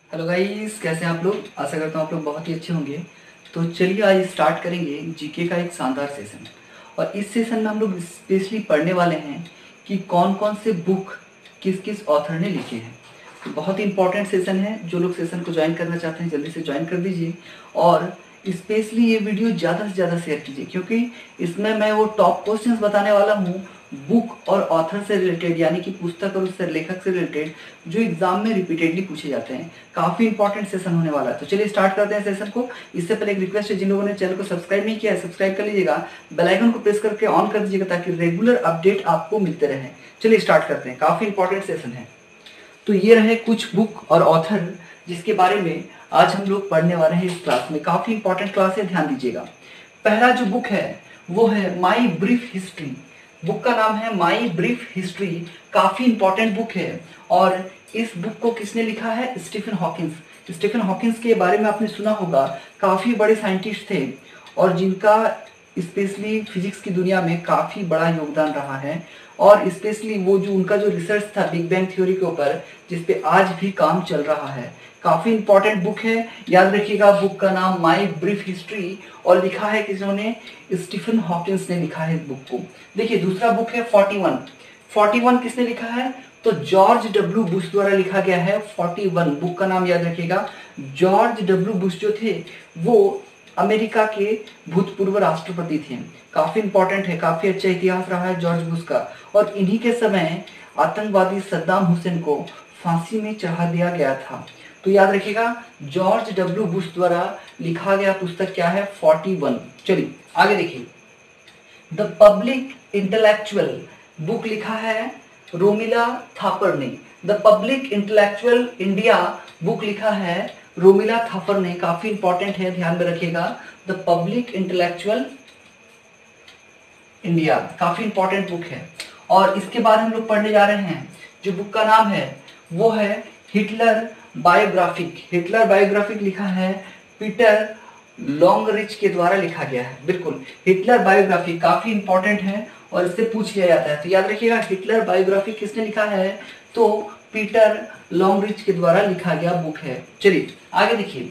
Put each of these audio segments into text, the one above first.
Hello guys, कैसे हैं आप लोग। आशा करता हूँ आप लोग बहुत ही अच्छे होंगे। तो चलिए आज स्टार्ट करेंगे जीके का एक शानदार सेशन। और इस सेशन में हम लोग स्पेशली पढ़ने वाले हैं कि कौन कौन से बुक किस किस ऑथर ने लिखे हैं। तो बहुत ही इंपॉर्टेंट सेशन है। जो लोग सेशन को ज्वाइन करना चाहते हैं जल्दी से ज्वाइन कर दीजिए। और स्पेशली ये वीडियो ज़्यादा से ज़्यादा शेयर कीजिए, क्योंकि इसमें मैं वो टॉप क्वेश्चंस बताने वाला हूँ बुक और ऑथर से रिलेटेड, यानी कि पुस्तक और उससे लेखक से रिलेटेड, जो एग्जाम में रिपीटेडली पूछे जाते हैं। काफी इंपॉर्टेंट सेशन होने वाला है। तो चलिए स्टार्ट करते हैं सेशन को। इससे पहले एक रिक्वेस्ट है, जिन लोगों ने चैनल को सब्सक्राइब नहीं किया है सब्सक्राइब कर लीजिएगा, बेल आइकन को प्रेस करके ऑन कर दीजिएगा ताकि रेगुलर अपडेट आपको मिलते रहे। चलिए स्टार्ट करते हैं, काफी इंपॉर्टेंट सेशन है। तो ये रहे कुछ बुक और ऑथर जिसके बारे में आज हम लोग पढ़ने वाले हैं इस क्लास में। काफी इंपॉर्टेंट क्लास है, ध्यान दीजिएगा। पहला जो बुक है वो है माई ब्रीफ हिस्ट्री। बुक का नाम है माई ब्रीफ हिस्ट्री। काफी इंपॉर्टेंट बुक है। और इस बुक को किसने लिखा है? Stephen Hawkins. स्टीफन हॉकिंस के बारे में आपने सुना होगा, काफी बड़े साइंटिस्ट थे और जिनका स्पेशली फिजिक्स की दुनिया में काफी बड़ा योगदान रहा है। और स्पेशली वो जो उनका जो रिसर्च था बिग बैंग थ्योरी के ऊपर, जिसपे आज भी काम चल रहा है। काफी इंपॉर्टेंट बुक है, याद रखिएगा। बुक का नाम माई ब्रीफ हिस्ट्री और लिखा है किसने? स्टीफन हॉकिंस ने लिखा है इस बुक को। देखिए दूसरा बुक है 41। 41 किसने लिखा है? तो जॉर्ज डब्ल्यू बुश द्वारा लिखा गया है 41। बुक का नाम याद रखिएगा। जॉर्ज डब्ल्यू बुश जो थे वो अमेरिका के भूतपूर्व राष्ट्रपति थे। काफी इंपॉर्टेंट है, काफी अच्छा इतिहास रहा है जॉर्ज बुश का। और इन्हीं के समय आतंकवादी सद्दाम हुसैन को फांसी में चढ़ा दिया गया था। तो याद रखिएगा, जॉर्ज डब्ल्यू बुश द्वारा लिखा गया पुस्तक क्या है? 41। चलिए आगे देखिए। द पब्लिक इंटेलेक्चुअल बुक लिखा है रोमिला थापर ने। The public intellectual India book लिखा है रोमिला थापर ने। काफी इंपॉर्टेंट है, ध्यान में रखिएगा। द पब्लिक इंटेलेक्चुअल इंडिया काफी इंपॉर्टेंट बुक है। और इसके बाद हम लोग पढ़ने जा रहे हैं जो बुक का नाम है वो है हिटलर बायोग्राफिक। हिटलर बायोग्राफिक लिखा है पीटर लॉन्गरिच के द्वारा लिखा गया है। बिल्कुल, हिटलर बायोग्राफी काफी इंपॉर्टेंट है और इससे पूछ लिया जाता है। तो याद रखिएगा, हिटलर बायोग्राफी किसने लिखा है? तो पीटर लॉन्गरिच के द्वारा लिखा गया बुक है। चलिए आगे देखिए।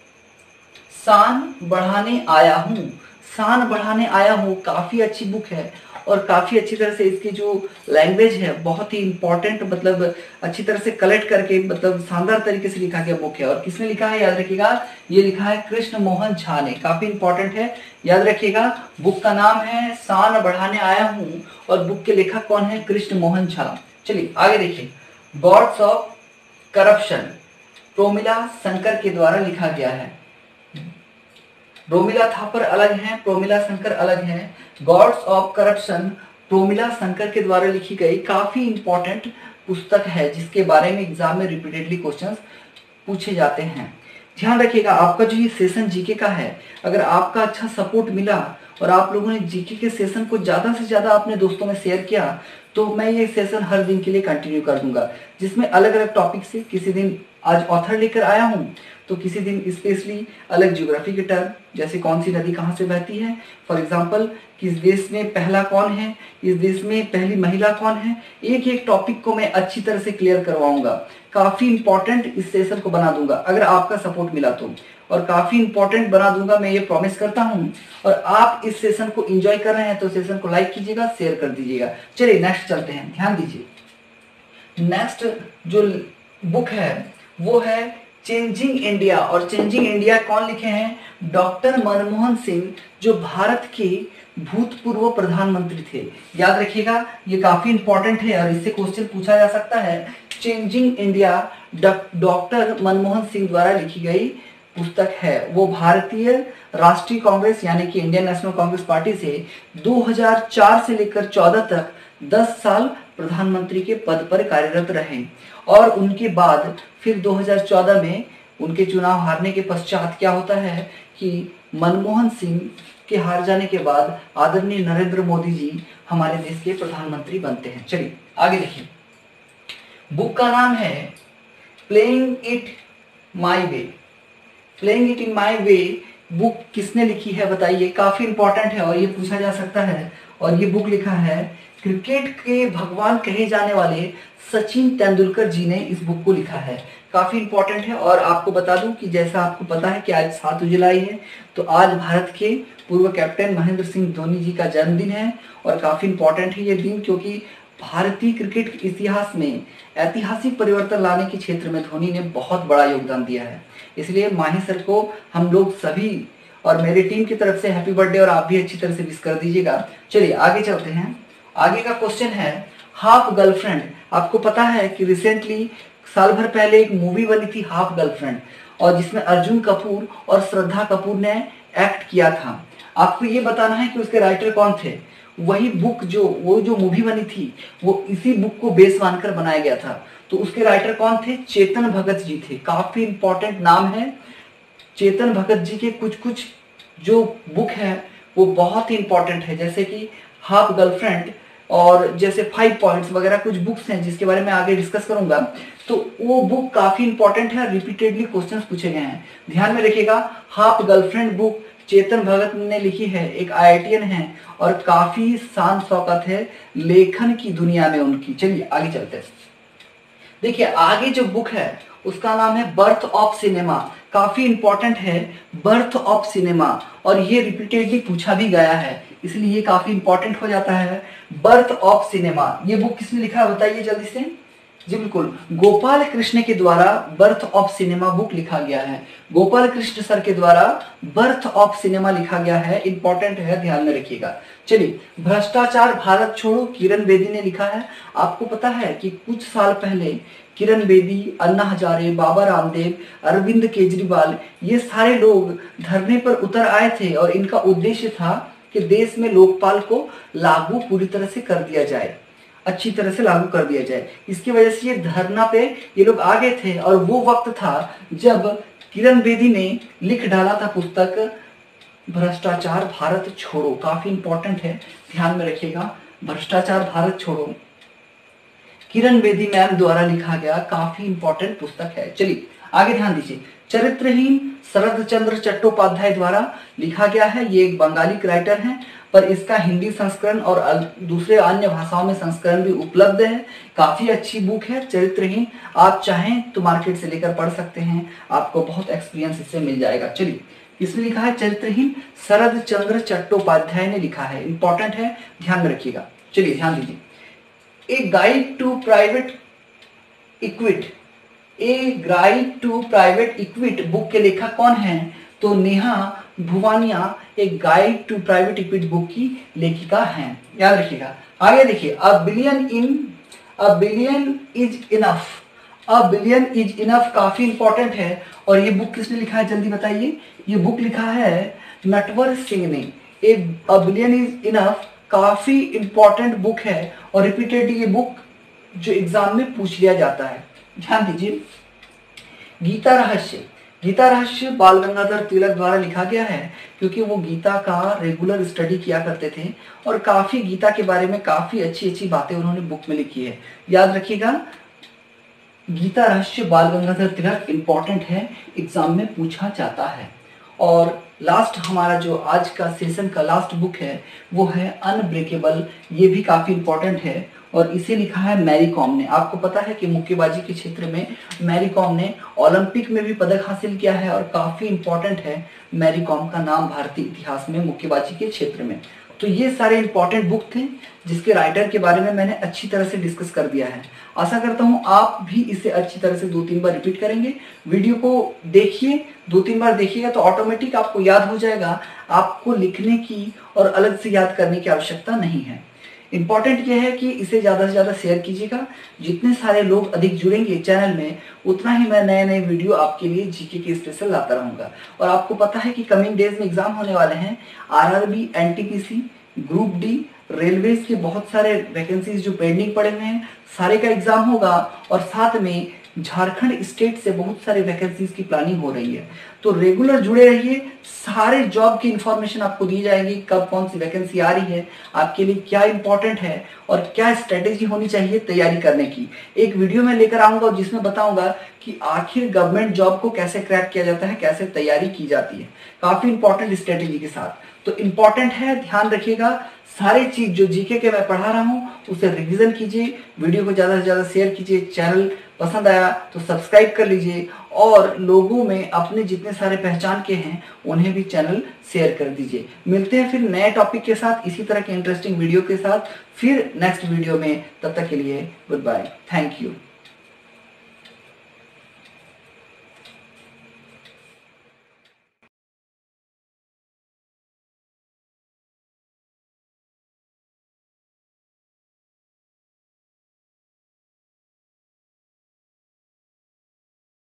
शान बढ़ाने आया हूँ। शान बढ़ाने आया हूँ काफी अच्छी बुक है और काफी अच्छी तरह से इसकी जो लैंग्वेज है बहुत ही इंपॉर्टेंट, मतलब अच्छी तरह से कलेक्ट करके मतलब शानदार तरीके से लिखा गया बुक है। और किसने लिखा है? याद रखिएगा, ये लिखा है कृष्ण मोहन झा ने। काफी इंपॉर्टेंट है, याद रखिएगा। बुक का नाम है शान बढ़ाने आया हूँ और बुक के लेखक कौन है? कृष्ण मोहन झा। चलिए आगे देखिए। Gods of corruption Promila Shankar के द्वारा लिखा गया है। रोमिला थापर अलग है, प्रोमिला शंकर अलग है। Gods of corruption Promila Shankar के द्वारा लिखी गई काफी इंपॉर्टेंट पुस्तक है जिसके बारे में एग्जाम में रिपीटेडली क्वेश्चंस पूछे जाते हैं। ध्यान रखिएगा, आपका जो ये सेशन जीके का है, अगर आपका अच्छा सपोर्ट मिला और आप लोगों ने जीके के सेशन को ज्यादा से ज्यादा अपने दोस्तों में शेयर किया तो मैं ये सेशन हर दिन के लिए कंटिन्यू कर दूंगा, जिसमें अलग अलग टॉपिक से किसी दिन आज ऑथर लेकर आया हूँ तो किसी दिन स्पेशली अलग ज्योग्राफी के टर्म, जैसे कौन सी नदी कहाँ से बहती है, फॉर एग्जांपल किस देश में पहला कौन है, इस देश में पहली महिला कौन है, एक एक टॉपिक को मैं अच्छी तरह से क्लियर करवाऊंगा। काफी इंपॉर्टेंट इस सेशन को बना दूंगा अगर आपका सपोर्ट मिला तो, और काफी इंपॉर्टेंट बना दूंगा, मैं ये प्रॉमिस करता हूँ। और आप इस सेशन को एंजॉय कर रहे हैं तो सेशन को लाइक कीजिएगा, शेयर कर दीजिएगा। चलिए नेक्स्ट चलते हैं, ध्यान दीजिए। नेक्स्ट जो बुक है वो है चेंजिंग इंडिया। और चेंजिंग इंडिया कौन लिखे हैं? डॉक्टर मनमोहन सिंह, जो भारत के भूतपूर्व प्रधानमंत्री थे। याद रखिएगा, ये काफी इंपॉर्टेंट है और इससे क्वेश्चन पूछा जा सकता है। Changing India doctor Manmohan Singh द्वारा लिखी गई पुस्तक है। वो भारतीय राष्ट्रीय कांग्रेस यानी कि इंडियन नेशनल कांग्रेस पार्टी से 2004 से लेकर 14 तक 10 साल प्रधानमंत्री के पद पर कार्यरत रहे। और उनके बाद फिर 2014 में उनके चुनाव हारने के पश्चात क्या होता है कि मनमोहन सिंह के हार जाने के बाद आदरणीय नरेंद्र मोदी जी हमारे देश के प्रधानमंत्री बनते हैं। चलिए आगे देखिए। बुक का नाम है playing it my way. Playing it in my way book किसने लिखी है बताइए? काफी इंपॉर्टेंट है और ये पूछा जा सकता है और ये बुक लिखा है क्रिकेट के भगवान कहे जाने वाले सचिन तेंदुलकर जी ने इस बुक को लिखा है। काफी इंपॉर्टेंट है। और आपको बता दूं कि जैसा आपको पता है कि आज 7 जुलाई है, तो आज भारत के पूर्व कैप्टन महेंद्र सिंह धोनी जी का जन्मदिन है। और काफी इंपॉर्टेंट है ये दिन, क्योंकि भारतीय क्रिकेट के इतिहास में ऐतिहासिक परिवर्तन लाने के क्षेत्र में धोनी ने बहुत बड़ा योगदान दिया है। इसलिए माही सर को हम लोग सभी और मेरी टीम की तरफ से हैप्पी बर्थडे, और आप भी अच्छी तरह से विश कर दीजिएगा। चलिए आगे चलते हैं। आगे का क्वेश्चन है हाफ गर्लफ्रेंड। आपको पता है कि रिसेंटली साल भर पहले एक मूवी बनी थी हाफ गर्लफ्रेंड, और जिसमें अर्जुन कपूर और श्रद्धा कपूर ने एक्ट किया था। आपको ये बताना है कि उसके राइटर कौन थे। वही बुक वो जो मूवी बनी थी वो इसी बुक को बेस मानकर बनाया गया था। तो उसके राइटर कौन थे? चेतन भगत जी थे। काफी इंपॉर्टेंट नाम है। चेतन भगत जी के कुछ कुछ जो बुक है वो बहुत ही इंपॉर्टेंट है, जैसे कि हाफ गर्लफ्रेंड और जैसे 5 पॉइंट्स वगैरह कुछ बुक्स हैं जिसके बारे में आगे डिस्कस करूंगा। तो वो बुक काफी इंपॉर्टेंट है, रिपीटेडली क्वेश्चंस पूछे गए हैं। ध्यान में रखिएगा, half girlfriend book Chetan Bhagat ने लिखी है, एक IITian है और काफी शान शौकत है लेखन की दुनिया में उनकी। चलिए आगे चलते हैं। देखिए आगे जो बुक है उसका नाम है बर्थ ऑफ सिनेमा। काफी इंपॉर्टेंट है बर्थ ऑफ सिनेमा, और ये रिपीटेडली पूछा भी गया है, इसलिए ये काफी इंपॉर्टेंट हो जाता है। बर्थ ऑफ सिनेमा ये बुक किसने लिखा है बताइए जल्दी से। जी बिल्कुल, गोपाल कृष्ण के द्वारा बर्थ ऑफ सिनेमा बुक लिखा गया है। गोपाल कृष्ण सर के द्वारा बर्थ ऑफ सिनेमा लिखा गया है। इंपॉर्टेंट है, ध्यान में रखिएगा। चलिए, भ्रष्टाचार भारत छोड़ो किरण बेदी ने लिखा है। आपको पता है कि कुछ साल पहले किरण बेदी, अन्ना हजारे, बाबा रामदेव, अरविंद केजरीवाल, ये सारे लोग धरने पर उतर आए थे और इनका उद्देश्य था कि देश में लोकपाल को लागू पूरी तरह से कर दिया जाए, अच्छी तरह से लागू कर दिया जाए। इसकी वजह से ये धरना पे ये लोग आ गए थे, और वो वक्त था जब किरण बेदी ने लिख डाला था पुस्तक भ्रष्टाचार भारत छोड़ो। काफी इंपॉर्टेंट है, ध्यान में रखिएगा। भ्रष्टाचार भारत छोड़ो किरण बेदी मैम द्वारा लिखा गया काफी इंपॉर्टेंट पुस्तक है। चलिए आगे ध्यान दीजिए। चरित्रहीन शरद चंद्र चट्टोपाध्याय द्वारा लिखा गया है। ये एक बंगाली राइटर हैं, पर इसका हिंदी संस्करण और दूसरे अन्य भाषाओं में संस्करण भी उपलब्ध है। काफी अच्छी बुक है चरित्रहीन। आप चाहें तो मार्केट से लेकर पढ़ सकते हैं, आपको बहुत एक्सपीरियंस इससे मिल जाएगा। चलिए, किसने लिखा है? चरित्रहीन शरद चंद्र चट्टोपाध्याय ने लिखा है। इंपॉर्टेंट है, ध्यान में रखिएगा। चलिए ध्यान दीजिए। A guide to private equity book के लेखक कौन है? तो नेहा भुवानिया एक guide to private equity book की लेखिका हैं, याद रखिएगा। आगे देखिए, अ बिलियन इज इनफ काफी इंपॉर्टेंट है। और ये बुक किसने लिखा है जल्दी बताइए। ये बुक लिखा है नटवर सिंह ने। अ बिलियन इज इनफ काफी इंपॉर्टेंट बुक है, और रिपीटेडली ये बुक जो एग्जाम में पूछ लिया जाता है। ध्यान दीजिए। गीता रहस्य बाल गंगाधर तिलक द्वारा लिखा गया है, क्योंकि वो गीता का रेगुलर स्टडी किया करते थे और काफी गीता के बारे में काफी अच्छी अच्छी बातें उन्होंने बुक में लिखी है। याद रखिएगा, गीता रहस्य बाल गंगाधर तिलक इंपॉर्टेंट है, एग्जाम में पूछा जाता है। और लास्ट हमारा जो आज का सेशन का लास्ट बुक है वो है अनब्रेकेबल। ये भी काफी इंपॉर्टेंट है, और इसे लिखा है मैरी कॉम ने। आपको पता है कि मुक्केबाजी के क्षेत्र में मैरी कॉम ने ओलंपिक में भी पदक हासिल किया है, और काफी इंपॉर्टेंट है मैरी कॉम का नाम भारतीय इतिहास में मुक्केबाजी के क्षेत्र में। तो ये सारे इंपॉर्टेंट बुक थे जिसके राइटर के बारे में मैंने अच्छी तरह से डिस्कस कर दिया है। आशा करता हूँ आप भी इसे अच्छी तरह से 2-3 बार रिपीट करेंगे। वीडियो को देखिए, 2-3 बार देखिएगा तो ऑटोमेटिक आपको याद हो जाएगा। आपको लिखने की और अलग से याद करने की आवश्यकता नहीं है। इंपॉर्टेंट यह है कि इसे ज़्यादा से ज़्यादा शेयर कीजिएगा। जितने सारे लोग अधिक जुड़ेंगे चैनल में, उतना ही मैं नए नए वीडियो आपके लिए जीके के स्पेशल लाता रहूँगा। और आपको पता है कि कमिंग डेज में एग्जाम होने वाले हैं। RRB, NTPC, group D, railways के बहुत सारे वैकेंसीज जो पेंडिंग पड़े हुए हैं, सारे का एग्जाम होगा। और साथ में झारखंड स्टेट से बहुत सारे वैकेंसीज की प्लानिंग हो रही है। तो रेगुलर जुड़े रहिए, सारे जॉब की इंफॉर्मेशन आपको दी जाएगी, कब कौन सी वैकेंसी आ रही है, आपके लिए क्या इंपॉर्टेंट है और क्या स्ट्रेटेजी होनी चाहिए तैयारी करने की। एक वीडियो में लेकर आऊंगा जिसमें बताऊंगा कि आखिर गवर्नमेंट जॉब को कैसे क्रैक किया जाता है, कैसे तैयारी की जाती है, काफी इंपॉर्टेंट स्ट्रेटेजी के साथ। तो इम्पॉर्टेंट है, ध्यान रखिएगा। सारी चीज जो जीके के मैं पढ़ा रहा हूँ उसे रिवीजन कीजिए, वीडियो को ज़्यादा से ज़्यादा शेयर कीजिए, चैनल पसंद आया तो सब्सक्राइब कर लीजिए और लोगों में अपने जितने सारे पहचान के हैं उन्हें भी चैनल शेयर कर दीजिए। मिलते हैं फिर नए टॉपिक के साथ, इसी तरह के इंटरेस्टिंग वीडियो के साथ फिर नेक्स्ट वीडियो में। तब तक के लिए गुड बाय, थैंक यू।